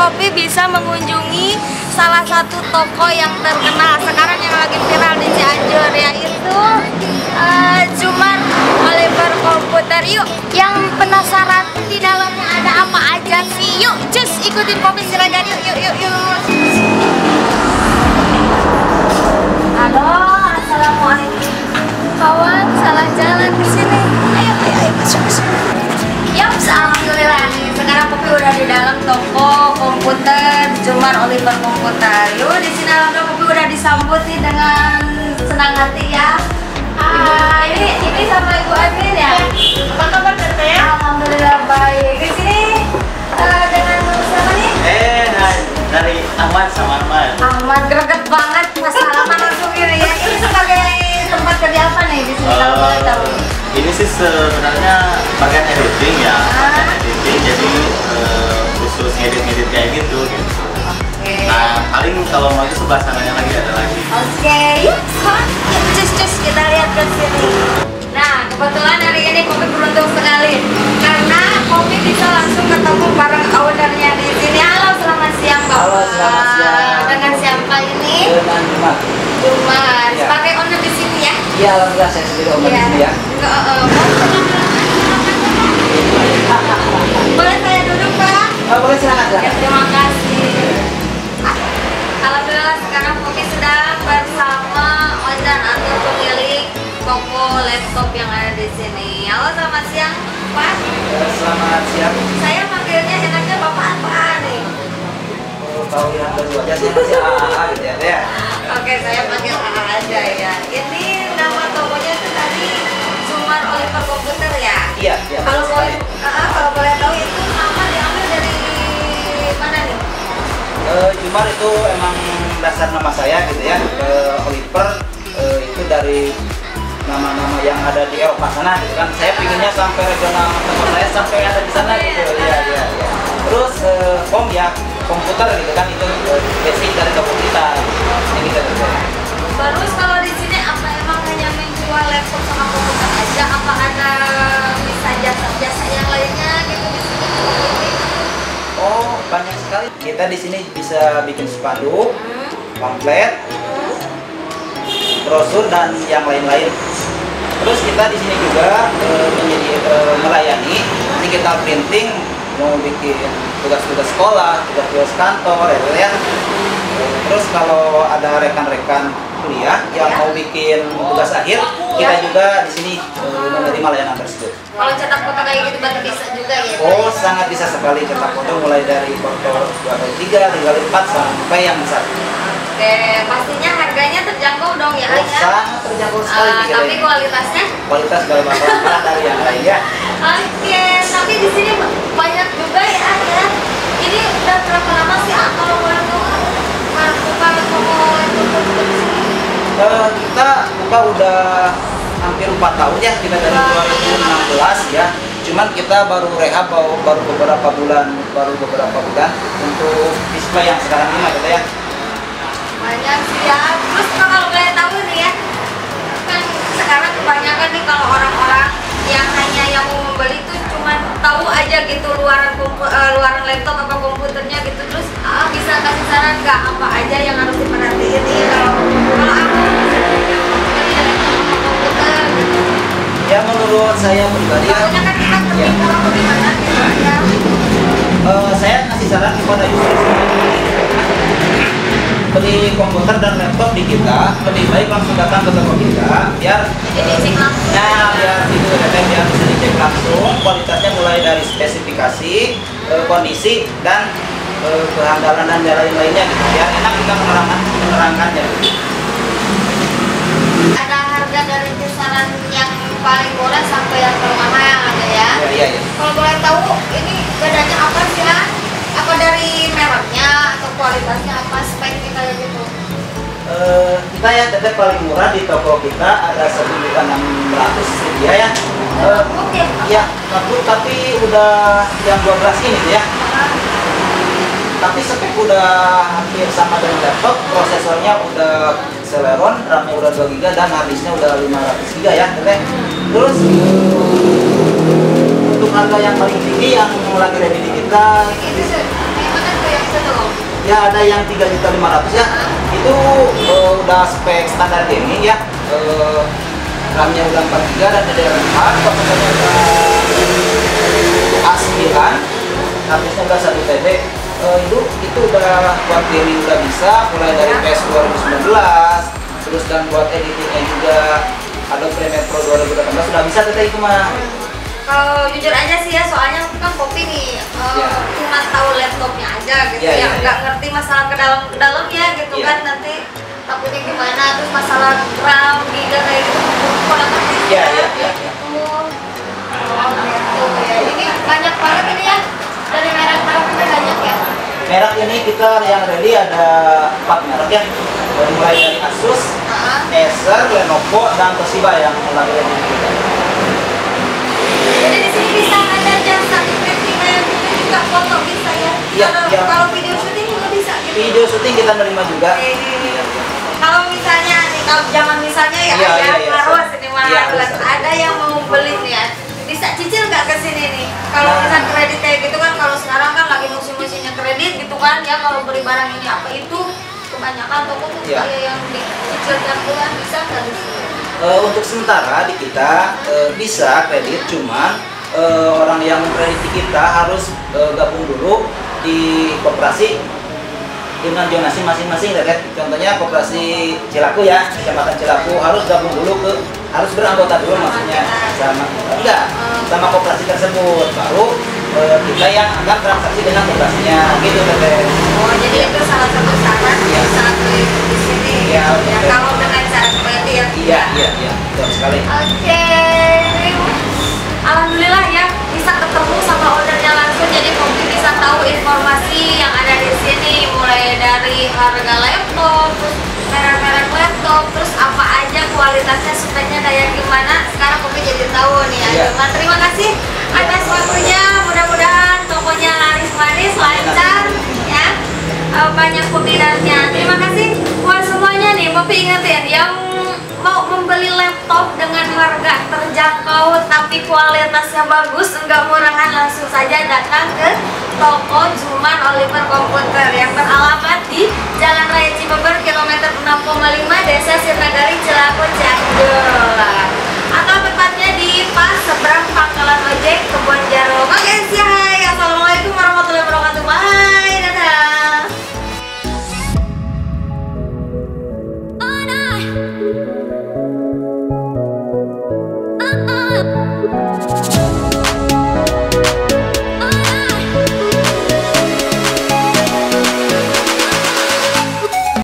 Poppy bisa mengunjungi salah satu toko yang terkenal sekarang yang lagi viral di Cianjur, yaitu Zumar Oliver Komputer. Yuk, yang penasaran di dalamnya ada apa aja sih? Yuk, cus ikutin Poppy silakan. Yuk. Halo, assalamualaikum. Kawan, salah jalan di sini. Ayo, masuk. Yups, alhamdulillah nih. Sekarang Poppy udah di dalam toko komputer Zumar Oliver Komputer. Yuk, di sini alhamdulillah Poppy udah disambut nih dengan senang hati ya. Ini sama Ibu Admin ya. Apa kabar Teteh? Alhamdulillah baik. Di sini dengan siapa nih? Dari Ahmad sama Ahmad. Ahmad, greget banget pas salaman langsung ini ya. Ini sebagai tempat kerja apa nih di sini kalau boleh tahu? Ini sih sebenarnya bagian editing ya, bagian editing, jadi khusus ngedit kayak gitu. Nah, paling kalau mau itu sebelah sananya lagi ada lagi. Oke, yuk cus kita lihat ke sini. Nah, kebetulan hari ini Poppy beruntung sekali karena Poppy bisa langsung ketemu bareng ownernya di sini. Halo, selamat siang Bapak. Halo, selamat siang. Dengan siapa ini? Dengan Zumar. Ya. Sebagai owner di sini ya? Iya, alhamdulillah saya sendiri owner di sini ya. Boleh saya duduk Pak? Boleh silakan. Ya, terima kasih. Alhamdulillah sekarang Poppy sedang bersama owner atau pemilik toko laptop yang ada di sini. Halo, selamat siang Pak. Selamat siang. Saya manggilnya enaknya Bapak apa nih? Tahu yang kedua aja sih masih AA gitu ya. Oke, saya panggil AA aja ya. Ini nama tokonya itu tadi Zumar Oliver Komputer ya? Iya. Kalau boleh tahu itu nama diambil dari mana nih? Zumar itu emang dasar nama saya gitu ya. Oliver itu dari nama-nama yang ada di Eropa sana gitu kan. Saya pinginnya sampai regional tempat saya sampai ada di sana gitu. Iya. Terus kom ya komputer gitu kan, itu basic dari toko kita. Ini kita kerjain. Terus kalau di sini apa emang hanya menjual laptop sama komputer aja? Apa ada bisa jasa-jasa yang lainnya gitu di sini? Oh, banyak sekali. Kita di sini bisa bikin spanduk, pamflet, brosur dan yang lain-lain. Terus kita di sini juga melayani digital printing, mau bikin tugas-tugas sekolah, tugas-tugas kantor, ya. Terus kalau ada rekan-rekan kuliah yang mau bikin tugas akhir, kita juga di sini menerima layanan tersebut. Kalau cetak foto kayak gitu berarti bisa juga ya? Oh, sangat bisa sekali cetak foto, mulai dari foto 2x3, 3x4 sampai yang besar. Oke, pastinya harganya terjangkau dong ya? Oh, sangat terjangkau sekali. Tapi kualitasnya? Kualitas gak bakal kalah dari yang lain ya. Oke, tapi di sini banyak juga ya. Ini udah berapa lama sih kalau boleh tahu? Kita buka udah hampir 4 tahun ya, kita dari 2016 ya. Cuman kita baru rehab baru beberapa bulan untuk display yang sekarang ini gitu ya. Banyak sih ya. Terus kalau boleh tahu nih ya, kan sekarang kebanyakan nih kalau orang-orang yang hanya yang mau membeli tuh cuma tahu aja gitu luaran laptop apa komputernya gitu. Terus bisa kasih saran nggak apa aja yang harus diperhatiin nih kalau aku komputer gitu. Ya menurut saya pribadi ya. Soalnya kan kita tertipu apa gimana gitu ya. Saya ngasih saran kepada user beli komputer dan laptop di kita, lebih baik langsung datang ke toko kita biar Dicek langsung. biar biar bisa dicek langsung kualitasnya, mulai dari spesifikasi, kondisi dan kehandalan dan lain-lainnya gitu, biar enak kita menerangkannya. Ada harga dari kisaran yang paling murah sampai yang termahal ada ya? Iya. Kalau boleh tahu ini bedanya apa sih ya? Apa dari mereknya atau kualitasnya apa speknya kayak gitu? Kita ya tetap paling murah di toko kita ada 1.600 rupiah ya. Ya, notebook tapi udah yang 12 ini ya. Tapi spek udah hampir sama dengan laptop, prosesornya udah Celeron, RAM-nya udah 2 GB dan harddisknya udah 500 GB ya, teteh. Terus untuk harga yang paling tinggi yang lagi ready di kita, Ini yang mana tuh yang Ya ada yang 3.500.000 ya. Itu udah spek standar gaming ya. RAM-nya udah 4 GB dan DDR4, prosesornya udah A9, harddisknya udah 1 TB. Itu udah buat gaming udah bisa, mulai dari PS 2019, terus dan buat editingnya juga Adobe Premiere Pro 2018 sudah bisa teteh itu mah. Kalau jujur aja sih ya, soalnya kan Poppy nih cuma tahu laptopnya aja gitu ya, nggak ngerti masalah ke dalam ya gitu kan, nanti takutnya gimana, terus masalah RAM, giga kayak gitu kurang ngerti Iya. gitu. Oh gitu ya, ini banyak banget ini ya, dari merek-merek itu banyak ya. Merek ini kita yang ready ada 4 merek ya, mulai dari Asus, Acer, Lenovo, dan Toshiba yang lagi ready. Jadi di sini bisa ada jasa printing kayak gini juga, foto bisa ya. Iya. Kalau video syuting juga bisa gitu. Video syuting kita nerima juga. Kalau misalnya nih, kalau jangan misalnya ya, harus ini mah harus ada yang mau beli nih ya. Bisa cicil nggak ke sini nih? Kalau misal kredit kayak gitu kan, kalau sekarang kan lagi musim-musimnya kredit gitu kan ya, kalau beli barang ini apa itu kebanyakan toko tuh kayak yang dicicil tiap bulan, bisa nggak di sini? Untuk sementara di kita bisa kredit, cuman orang yang mengkrediti kita harus gabung dulu di koperasi dengan zonasi masing-masing, Red. Contohnya koperasi Cilaku ya, Kecamatan Cilaku harus gabung dulu harus beranggota dulu, maksudnya sama koperasi tersebut, baru kita yang akan transaksi dengan koperasinya gitu, Red. Oh, jadi itu salah satu syarat saat beli di sini. Ya, kalau dengan cara seperti ya. Iya, betul sekali. Oke. Alhamdulillah ya, bisa ketemu sama ownernya langsung, jadi Poppy bisa tahu informasi yang ada di sini, mulai dari harga laptop, terus merek-merek laptop, terus apa aja kualitasnya, speknya kayak gimana. Sekarang Poppy jadi tahu nih ya. Terima kasih atas waktunya, mudah-mudahan tokonya laris manis, lancar ya, banyak peminatnya. Terima kasih buat semuanya nih. Poppy ingetin yang mau membeli laptop dengan harga terjangkau tapi kualitasnya bagus, enggak murahan, langsung saja datang ke toko Juman Oliver Komputer yang beralamat di Jalan Raya Cibeber kilometer 6,5 Desa Sirnagari, Cilaku, Cianjur, atau tepatnya di pas seberang pangkalan ojek Kebon Jaro. Oke, hai, assalamualaikum warahmatullahi wabarakatuh, bye, dadah. Oh, no.